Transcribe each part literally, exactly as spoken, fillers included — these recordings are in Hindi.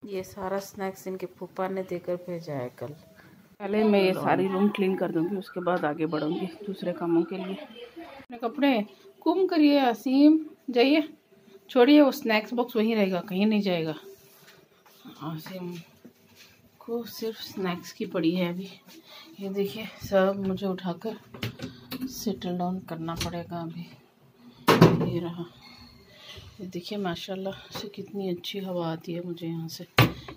ये सारा स्नैक्स इनके फूफा ने देकर भेजा है कल। पहले मैं ये सारी रूम क्लीन कर दूंगी, उसके बाद आगे बढ़ूंगी दूसरे कामों के लिए। अपने कपड़े कुम करिए आसिम, जाइए, छोड़िए, वो स्नैक्स बॉक्स वहीं रहेगा, कहीं नहीं जाएगा। आसिम को सिर्फ स्नैक्स की पड़ी है अभी। ये देखिए सब मुझे उठाकर सेटल डाउन करना पड़ेगा अभी। ये रहा, ये देखिए माशाल्लाह से कितनी अच्छी हवा आती है मुझे यहाँ से।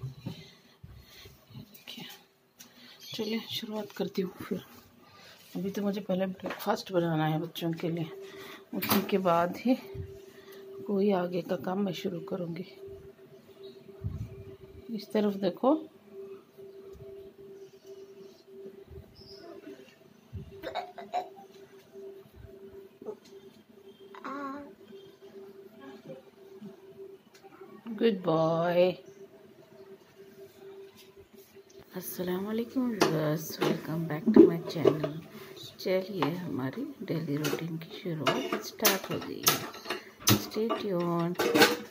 देखिए, चलिए शुरुआत करती हूँ फिर। अभी तो मुझे पहले ब्रेकफास्ट बनाना है बच्चों के लिए, उसी के बाद ही कोई आगे का काम मैं शुरू करूँगी। इस तरफ देखो, गुड बॉय। अस्सलाम वालेकुम viewers, welcome back to my channel. चलिए हमारी डेली रूटीन की शुरुआत स्टार्ट हो गई है। Stay tuned.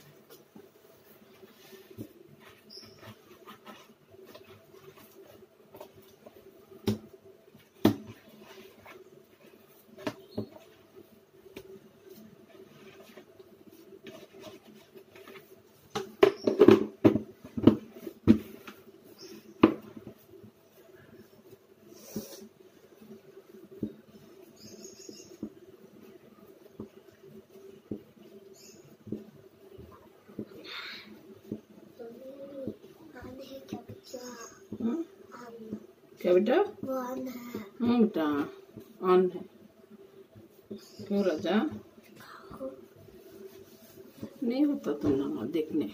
क्या बेटा? वो ऑन है। हाँ बेटा ऑन है। क्यों राजा? नहीं होता तुम ना देखने।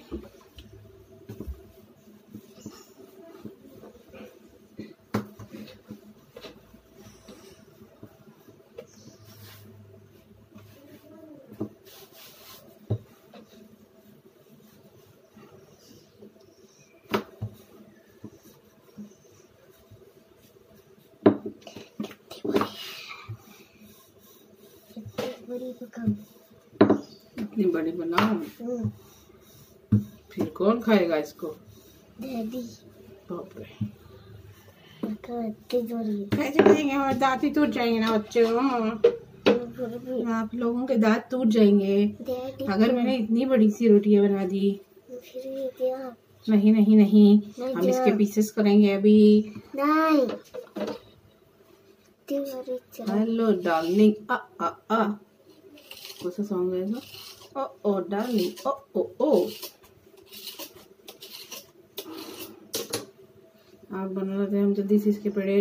इतनी बड़ी बनाओ, फिर कौन खाएगा इसको? डैडी। बाप रे, कैसे खाएंगे? और दांत ही टूट जाएंगे ना बच्चों, आप लोगों के दांत टूट जाएंगे अगर मैंने इतनी बड़ी सी रोटियां बना दी। नहीं नहीं नहीं, हम इसके पीसेस करेंगे अभी। नहीं। हेलो डार्लिंग, आ आ आ कौन सा सॉन्ग है ना? Oh oh darling, oh oh oh. आप बना रहे थे, हम जल्दी से इसके पेड़े।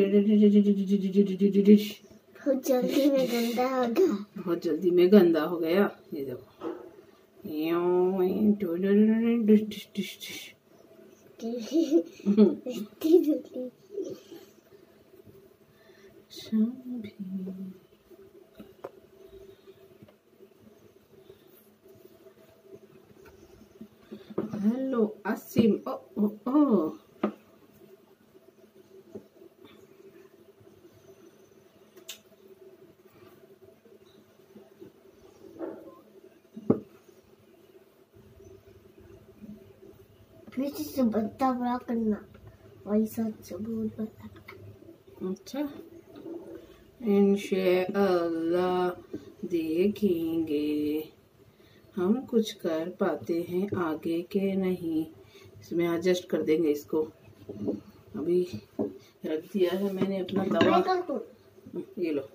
बहुत जल्दी में गंदा हो गया, बहुत जल्दी में गंदा हो गया। ये देखो, हेलो आसिम, ओ ओ ओ। फिर से बड़ा बड़ा करना, वैसा बहुत बड़ा। अच्छा, इंशाअल्लाह देखेंगे हम कुछ कर पाते हैं आगे के नहीं। इसमें एडजस्ट कर देंगे इसको। अभी रख दिया है मैंने अपना तवा। ये लो,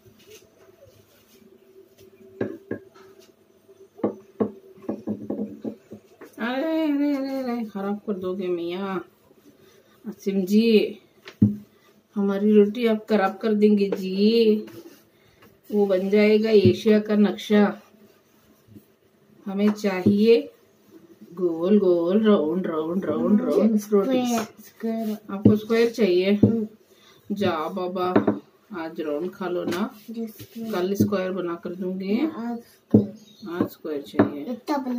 अरे अरे अरे अरे खराब कर दोगे मियाँ। आसिम जी, हमारी रोटी आप खराब कर देंगे जी। वो बन जाएगा एशिया का नक्शा। हमें चाहिए गोल गोल राउंड राउंड राउंड राउंड रोटी। आपको स्क्वायर चाहिए? जा बाबा, आज राउंड खा लो ना, कल स्क्वायर बना कर दूंगी। आज स्क्वायर चाहिए।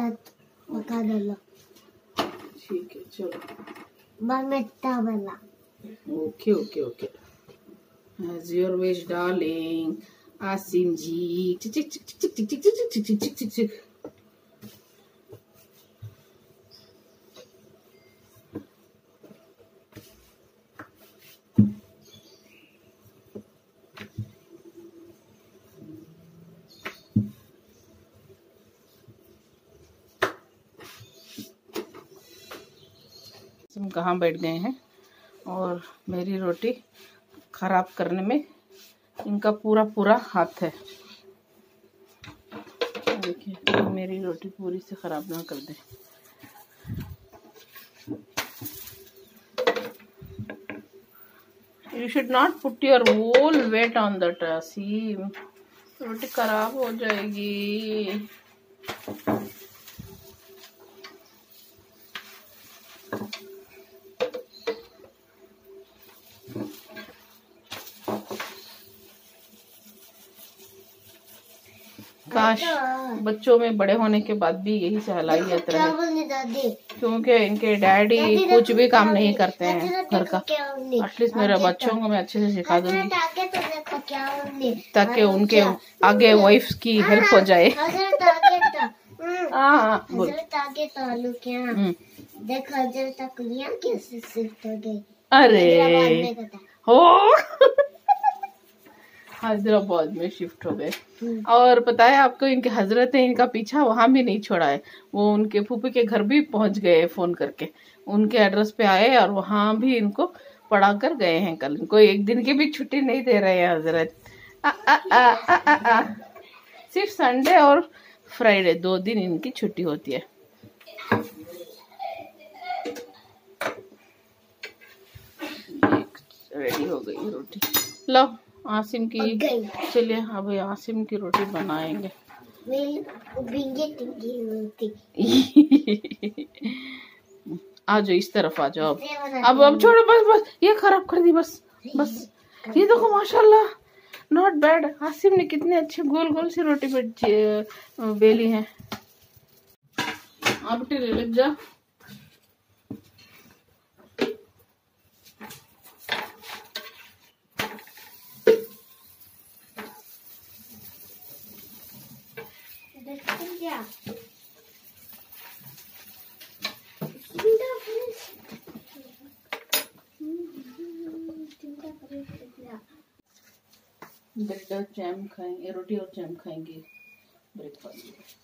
ठीक है चलो, okay okay okay, as your wish darling। Asim ji, चिक चिक चिक चिक चिक चिक चिक चिक चिक चिक चिक। तुम कहाँ बैठ गए हैं और मेरी रोटी ख़राब करने में इनका पूरा पूरा हाथ है। देखिए मेरी रोटी पूरी से ख़राब ना कर दे। You should not put your whole weight on that, Asim. रोटी खराब हो जाएगी। काश बच्चों में बड़े होने के बाद भी यही सलाहियत रहे, क्योंकि इनके डैडी कुछ भी काम नहीं करते हैं घर का। एटलीस्ट मेरे बच्चों को मैं अच्छे से सिखा दूंगी ताकि उनके आगे वाइफ की हेल्प हो जाए। हाँ बोल। अरे हो हैदराबाद में शिफ्ट हो गए। और पता है आपको, इनके हजरत ने इनका पीछा वहां भी नहीं छोड़ा है। वो उनके फूफी के घर भी पहुंच गए, फोन करके उनके एड्रेस पे आए और वहां भी इनको पढ़ा कर गए हैं। कल इनको एक दिन की भी छुट्टी नहीं दे रहे हैं हजरत। आ, आ, आ, आ, आ, आ। सिर्फ संडे और फ्राइडे दो दिन इनकी छुट्टी होती है। रेडी हो गई रोटी। लो आसिम की, चलिए अब आसिम की रोटी बनाएंगे। आ जाओ इस तरफ आ जाओ। अब अब अब छोड़ो, बस बस ये खराब कर दी, बस बस। ये देखो माशाल्लाह नॉट बैड। आसिम ने कितने अच्छे गोल गोल सी रोटी बेली है। अब टेले लग जा। ब्रेड और जैम खाएंगे, रोटी और जैम खाएंगे ब्रेकफास्ट।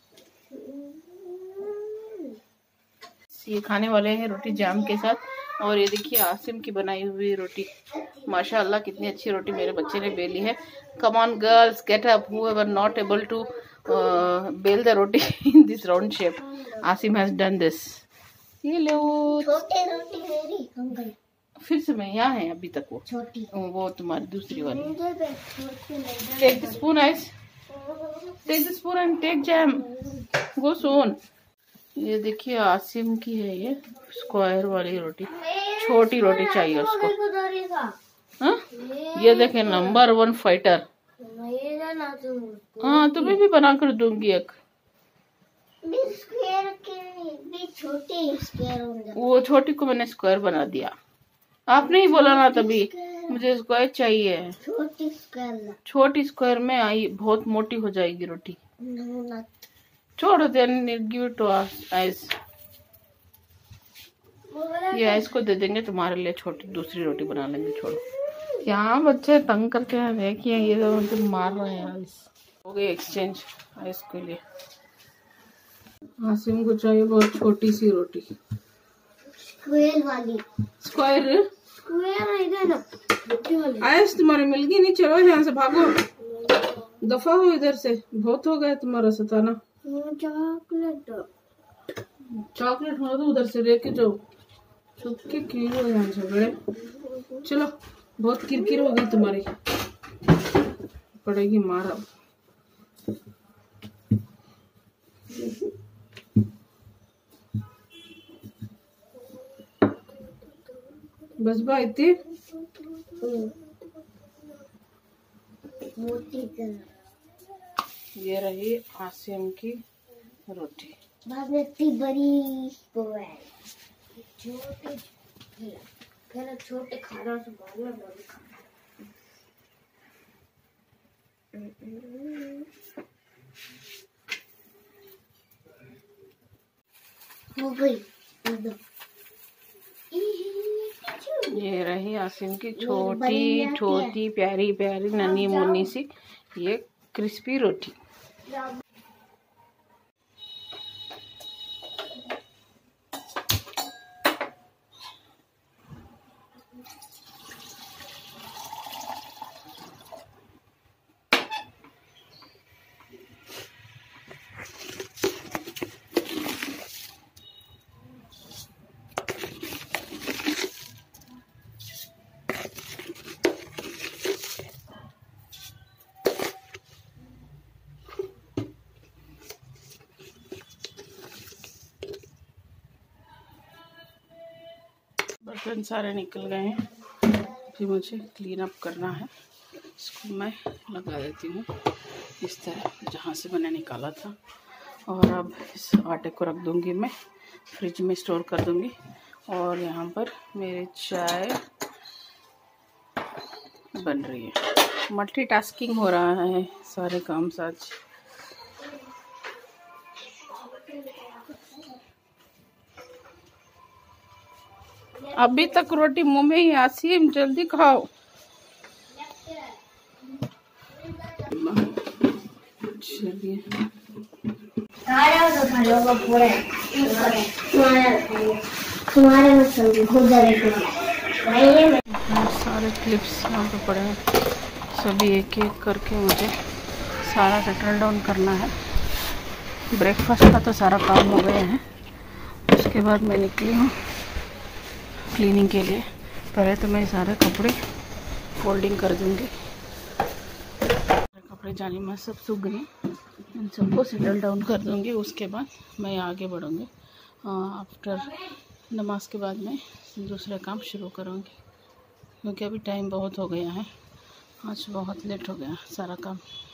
ये खाने वाले हैं रोटी जैम के साथ। और ये देखिए आसिम की बनाई हुई रोटी, माशाअल्लाह कितनी अच्छी रोटी मेरे बच्चे ने बेली है। Come on girls, get up, whoever not able to uh, बेल the roti in this round shape. Asim has done this. ये लो छोटी रोटी मेरी, फिर से मैं यहाँ है अभी तक वो छोटी, वो तुम्हारी दूसरी वाली। Take the spoon Ice, take the spoon and take jam, go soon. ये देखिए आसिम की है ये स्क्वायर वाली रोटी, छोटी रोटी चाहिए उसको। हाँ ये देखे नंबर वन फाइटर। हाँ तुम्हें भी बना कर दूंगी एक। वो छोटी को मैंने स्क्वायर बना दिया। आपने ही बोला ना तभी मुझे स्क्वायर चाहिए। छोटी स्क्वायर, छोटी स्क्वायर में आई बहुत मोटी हो जाएगी रोटी। छोड़ दे, गिव इट टू आइस। ये आइस को दे देंगे, तुम्हारे लिए छोटी दूसरी रोटी बना लेंगे। छोड़ो, यहाँ बच्चे तंग करके हैं, देखिए ये तो मुझे मार रहे हैं। आइस हो गई एक्सचेंज आइस के लिए। आसिम को चाहिए बहुत छोटी सी रोटी, स्क्वायर वाली। स्क्वायर आइस तुम्हारे मिल गई नहीं, चलो यहाँ से भागो, दफा हो इधर से, बहुत हो गया तुम्हारा सताना। चॉकलेट चॉकलेट हो तो उधर से लेके जाओ, चुपके कीड़ो यहाँ से बड़े। चलो बहुत किरकिर हो गई तुम्हारी, पड़ेगी मारा। बस भाई इतनी मोटी तरह। ये रही आसिम की रोटी। इतनी बड़ी छोटे छोटे खाना से बड़ी खाना। हो गई। ये रही आसिम की छोटी छोटी प्यारी प्यारी नन्ही मुन्नी सी ये क्रिस्पी रोटी। बर्तन सारे निकल गए हैं, फिर मुझे क्लीन अप करना है। इसको मैं लगा देती हूँ इस तरह जहाँ से मैंने निकाला था। और अब इस आटे को रख दूँगी, मैं फ्रिज में स्टोर कर दूँगी। और यहाँ पर मेरी चाय बन रही है। मल्टीटास्किंग हो रहा है सारे काम साथ। अभी तक रोटी मुंह में ही। आसिम जल्दी खाओ। चलिए सारे क्लिप्स यहाँ पे पड़े हैं, सभी एक एक करके मुझे सारा सेटल डाउन करना है। ब्रेकफास्ट का तो सारा काम हो गया है। उसके बाद मैं निकली हूँ क्लीनिंग के लिए। पहले तो मैं सारे कपड़े फोल्डिंग कर दूँगी। कपड़े जाने में सब सूख गए, इन सबको सेटल डाउन कर दूँगी। उसके बाद मैं आगे बढ़ूँगी। आफ्टर नमाज के बाद मैं दूसरे काम शुरू करूँगी, क्योंकि अभी टाइम बहुत हो गया है। आज बहुत लेट हो गया सारा काम।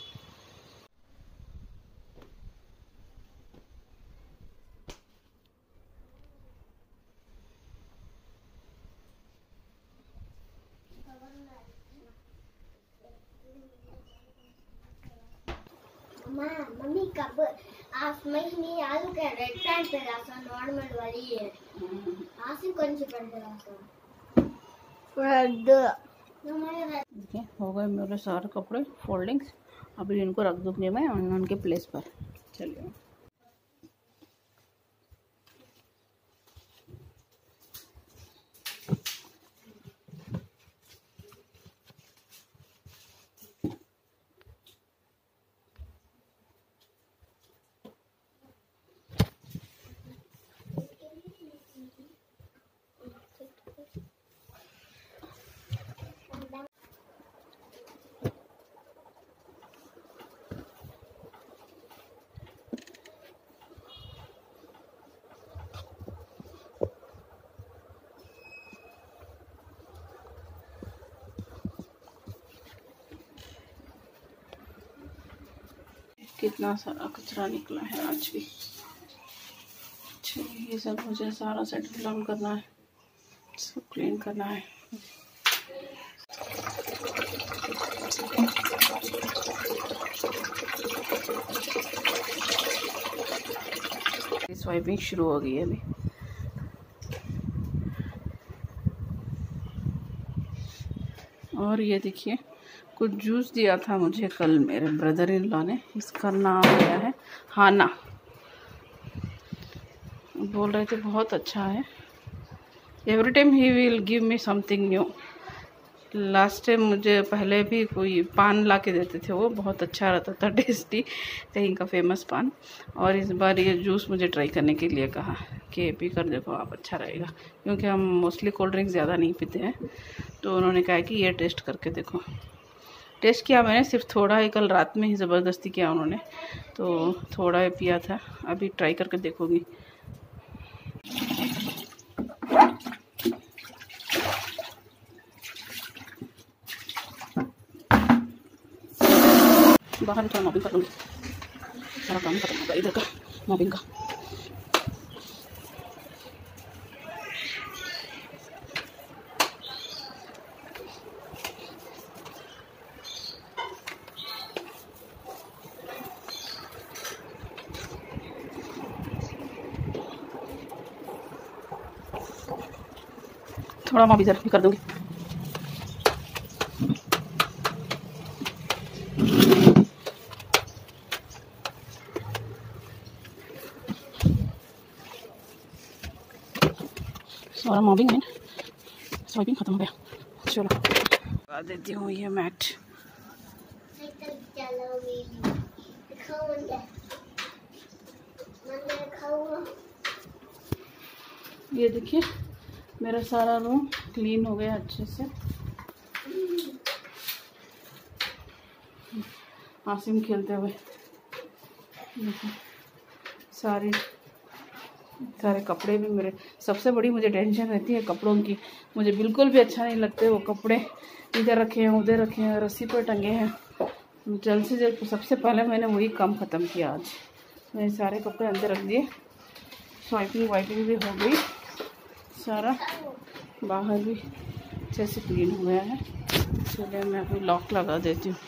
मम्मी कब आज महीने आलू के रेड पैंट पे रासा नॉर्मल वाली है। आज ही कौन सी पहनते रासा रेड। देखिए हो गए मेरे सारे कपड़े फोल्डिंग्स। अभी इनको रख दूँगी मैं उनके प्लेस पर। चलिए कितना सारा कचरा निकला है आज भी। अच्छा ये सब मुझे सारा सेटल डाउन करना है, सब क्लीन करना है। स्वाइपिंग शुरू हो गई है अभी। और ये देखिए कुछ जूस दिया था मुझे कल मेरे ब्रदर इन लॉ ने। इसका नाम क्या है, हाना। बोल रहे थे बहुत अच्छा है। एवरी टाइम ही will give me something new. Last time मुझे पहले भी कोई पान ला के देते थे, वो बहुत अच्छा रहता था, टेस्टी, कहीं का फेमस पान। और इस बार ये जूस मुझे ट्राई करने के लिए कहा कि पी कर देखो आप, अच्छा रहेगा। क्योंकि हम मोस्टली कोल्ड ड्रिंक्स ज़्यादा नहीं पीते हैं, तो उन्होंने कहा कि ये टेस्ट करके देखो। टेस्ट किया मैंने, सिर्फ थोड़ा ही, कल रात में ही ज़बरदस्ती किया उन्होंने, तो थोड़ा ही पिया था। अभी ट्राई करके देखूँगी। बाहर थोड़ा मॉपिंग कर लूँगी, सारा काम खत्म होगा इधर का मॉपिंग का। थोड़ा मॉप इधर भी कर दूँगी। सारा मॉबिंग है, स्वाइपिंग खत्म हो गया। चलो लगा देती हूँ ये मैट। ये देखिए मेरा सारा रूम क्लीन हो गया अच्छे से। आसिम खेलते हुए देखिए, सारी सारे कपड़े भी मेरे, सबसे बड़ी मुझे टेंशन रहती है कपड़ों की। मुझे बिल्कुल भी अच्छा नहीं लगते वो कपड़े, इधर रखे हैं उधर रखे हैं, रस्सी पर टंगे हैं। जल्द से जल्द सबसे पहले मैंने वही काम ख़त्म किया आज। मैंने सारे कपड़े अंदर रख दिए, स्वाइपिंग वाइपिंग भी हो गई, सारा बाहर भी अच्छे से क्लीन हो गया है। चलिए मैं अभी लॉक लगा देती हूँ।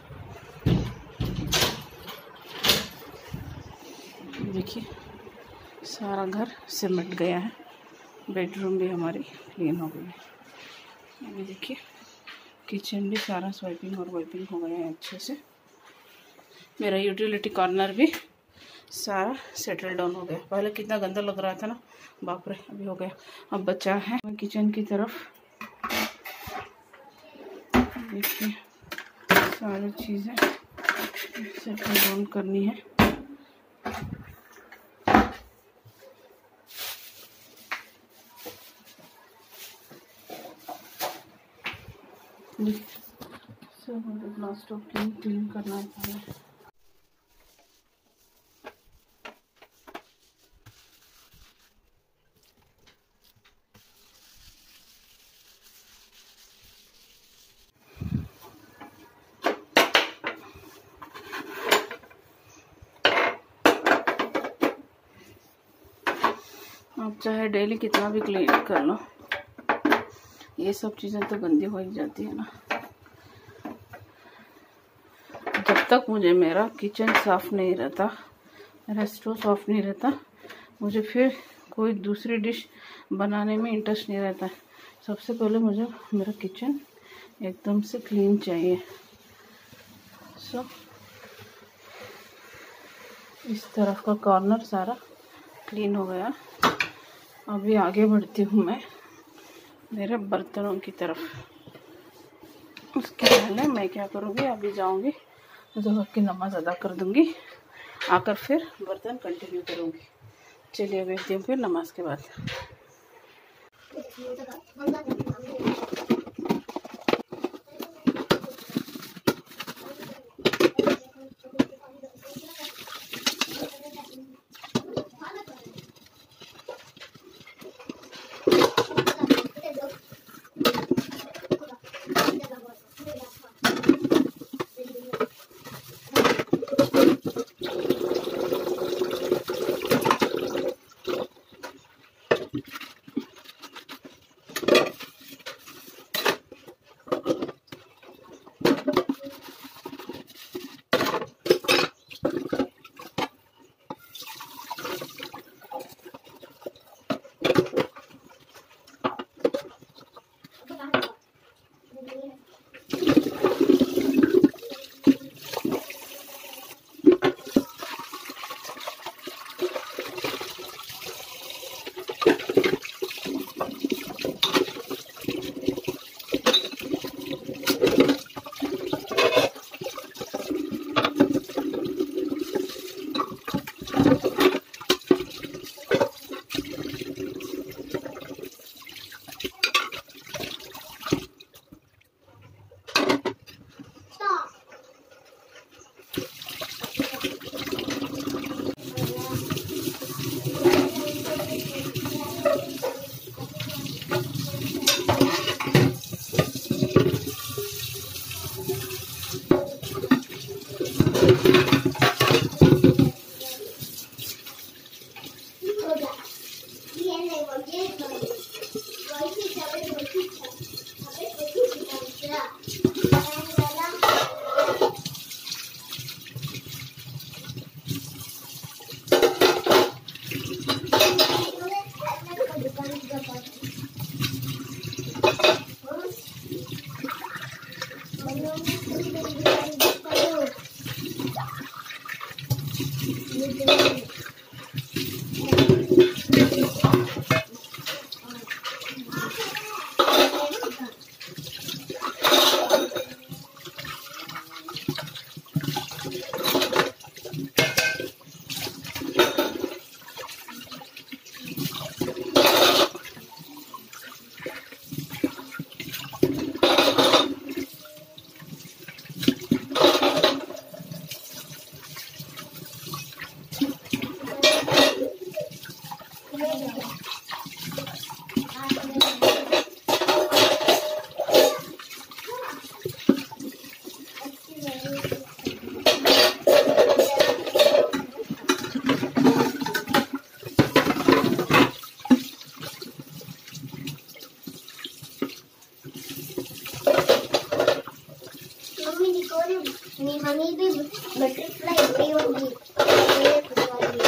देखिए सारा घर सिमट गया है, बेडरूम भी हमारी क्लीन हो गई है। अभी देखिए किचन भी सारा स्वाइपिंग और वाइपिंग हो गया है अच्छे से। मेरा यूटिलिटी कॉर्नर भी सारा सेटल डाउन हो गया। पहले कितना गंदा लग रहा था ना, बाप रे, अभी हो गया। अब बचा है किचन की तरफ, देखिए सारी चीज़ें सेटल डाउन करनी है। सब ग्लास स्टोव क्लीन क्लीन करना है। आप चाहे डेली कितना भी क्लीन कर लो, ये सब चीज़ें तो गंदी हो ही जाती है ना। जब तक मुझे मेरा किचन साफ़ नहीं रहता, मेरा स्टोव साफ़ नहीं रहता, मुझे फिर कोई दूसरी डिश बनाने में इंटरेस्ट नहीं रहता है। सबसे पहले मुझे मेरा किचन एकदम से क्लीन चाहिए। सो इस तरफ का कॉर्नर सारा क्लीन हो गया। अभी आगे बढ़ती हूँ मैं मेरे बर्तनों की तरफ। उसके पहले मैं क्या करूँगी, अभी जाऊँगी ज़ोहर की नमाज़ अदा कर दूँगी, आकर फिर बर्तन कंटिन्यू करूँगी। चलिए देखती हूँ फिर नमाज के बाद। नहीं हनी भी बटरफ्लाई भी होगी ये खुद वाली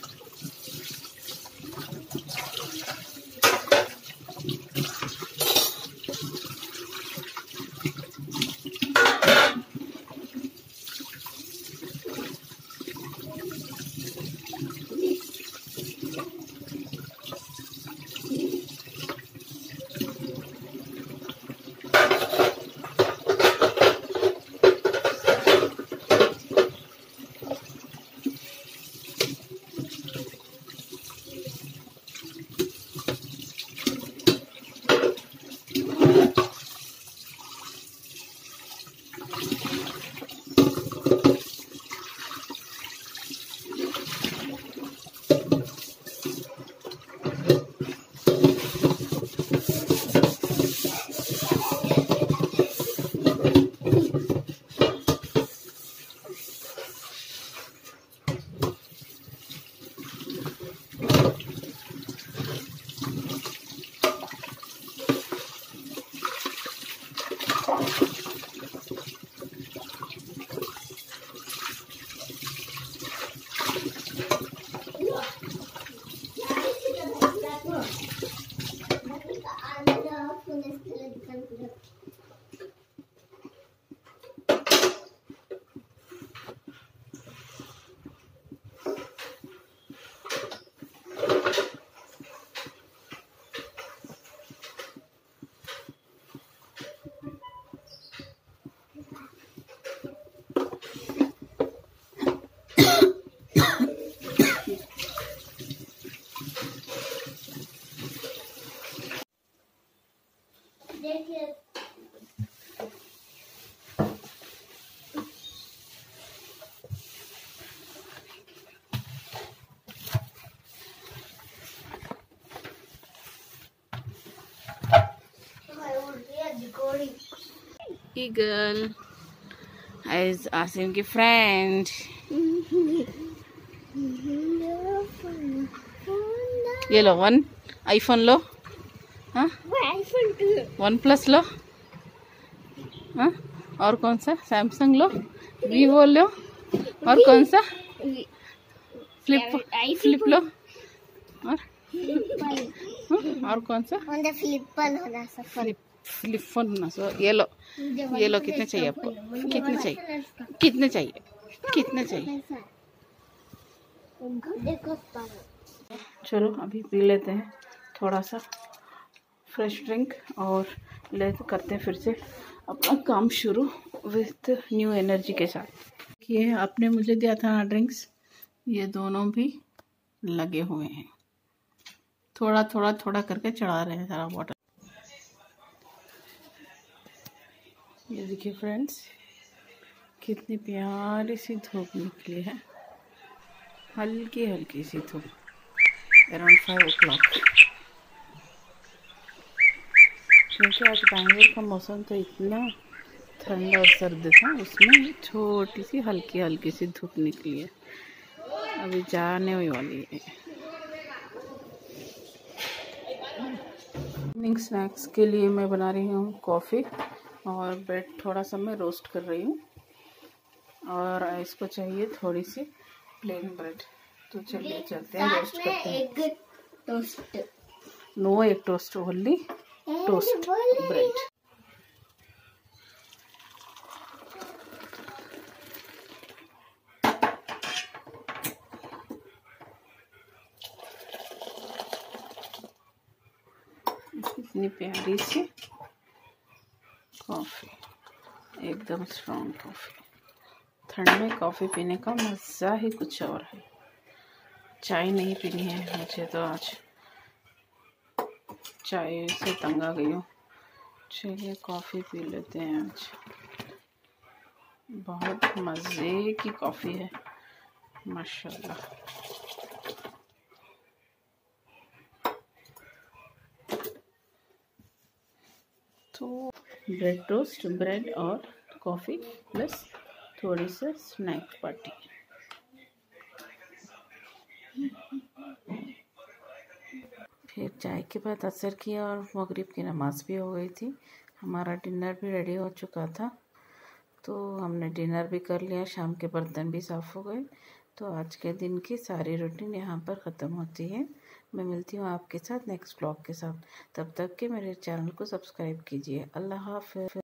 देखिए Eagle is Asim की फ्रेंड। ये लो वन आईफोन लो। हाँ वन प्लस लो। हाँ और कौन सा सैमसंग लो, वीवो लो, और कौन सा फ्लिप फ्लिप लो, और हाँ, और कौन सा फ्लिपल होना फ्लिप फ्लिप फोन होना सो ये लो ये लो। कितने चाहिए आपको? कितने चाहिए? कितने चाहिए? कितने चाहिए? चलो अभी पी लेते हैं थोड़ा सा फ्रेश ड्रिंक और ले करते हैं फिर से अपना काम शुरू विथ न्यू एनर्जी के साथ। ये आपने मुझे दिया था ना ड्रिंक्स, ये दोनों भी लगे हुए हैं, थोड़ा थोड़ा थोड़ा करके चढ़ा रहे हैं सारा वाटर। ये देखिए फ्रेंड्स कितनी प्यारी सी धूप निकली है, हल्की हल्की सी धूप, अराउंड फाइव ओ क्लॉक। क्योंकि आज बैंगलोर का मौसम तो इतना ठंडा और सर्द था, उसमें छोटी सी हल्की हल्की सी धूप निकली है, अभी जाने वाली है। इवनिंग स्नैक्स के लिए मैं बना रही हूँ कॉफ़ी और ब्रेड थोड़ा सा मैं रोस्ट कर रही हूँ, और इसको चाहिए थोड़ी सी प्लेन ब्रेड। तो चलिए चलते हैं रोस्ट करते हैं। Egg toast no egg toast, only toast bread. इतनी प्यारी सी कॉफ़ी, एकदम स्ट्रॉन्ग कॉफ़ी। ठंड में कॉफ़ी पीने का मज़ा ही कुछ और है। चाय नहीं पीनी है मुझे तो, आज चाय से तंग आ गई हूँ। चलिए कॉफ़ी पी लेते हैं आज, बहुत मज़े की कॉफ़ी है माशाल्लाह। तो ब्रेड टोस्ट, ब्रेड और कॉफ़ी प्लस थोड़ी सी स्नैक पार्टी। फिर चाय के बाद असर किया और मगरिब की नमाज़ भी हो गई थी। हमारा डिनर भी रेडी हो चुका था तो हमने डिनर भी कर लिया, शाम के बर्तन भी साफ़ हो गए। तो आज के दिन की सारी रूटीन यहाँ पर ख़त्म होती है। मैं मिलती हूँ आपके साथ नेक्स्ट ब्लॉग के साथ। तब तक के मेरे चैनल को सब्सक्राइब कीजिए। अल्लाह हाफ़िज़।